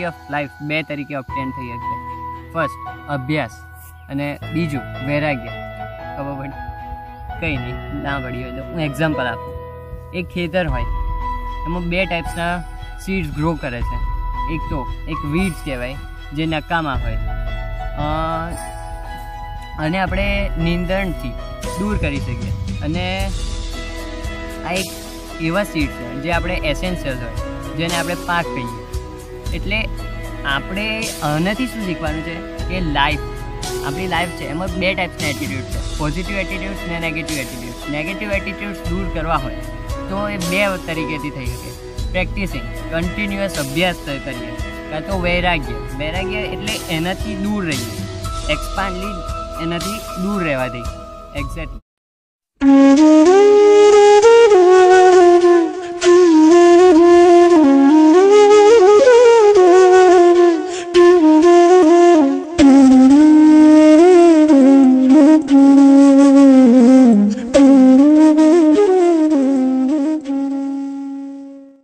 Of life બે તરીકે ઓબ્ટેન થઈ શકે. ફર્સ્ટ અભ્યાસ અને બીજું વૈરાગ્ય. ખબર પડી? કંઈ નહીં, ના પડી હોય તો હું એક્ઝામ્પલ આપું. એક ખેતર હોય, એમાં બે ટાઈપ્સના સીડ્સ ગ્રો કરે છે. એક તો એક વીડ્સ કહેવાય જે નકામા હોય અને આપણે નીંદણથી દૂર કરી શકીએ. અને આ એક એવા સીડ છે જે આપણે એસેન્શિયલ હોય, જેને આપણે પાક કહીએ. એટલે આપણે આનાથી શું શીખવાનું છે કે આપણી લાઈફ છે એમાં બે ટાઈપ્સના એટીટ્યૂડ છે, પોઝિટિવ એટીટ્યૂડ્સ અને નેગેટિવ એટીટ્યૂડ્સ. નેગેટિવ એટીટ્યૂડ્સ દૂર કરવા હોય તો એ બે તરીકેથી થઈ શકે. પ્રેક્ટિસિંગ, કન્ટિન્યુઅસ અભ્યાસ કરીએ, કાં તો વૈરાગ્ય એટલે એનાથી દૂર રહીએ, એક્સપાન્ડલી એનાથી દૂર રહેવાથી. એક્ઝેક્ટલી.